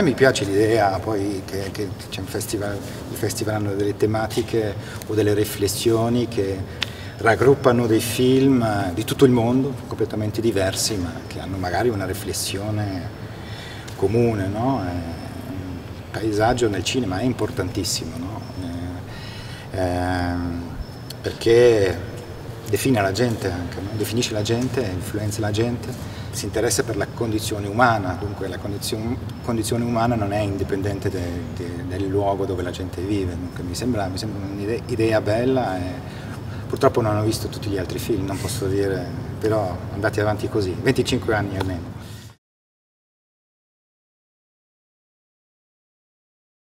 me mi piace l'idea poi che c'è un festival, i festival hanno delle tematiche o delle riflessioni che raggruppano dei film di tutto il mondo, completamente diversi, ma che hanno magari una riflessione comune, no? Il paesaggio nel cinema è importantissimo, no? Perché define la gente anche, no? Definisce la gente, influenza la gente, si interessa per la condizione umana, dunque la condizione umana non è indipendente del luogo dove la gente vive, dunque mi sembra un'idea bella e purtroppo non ho visto tutti gli altri film, non posso dire, però andate avanti così, 25 anni almeno.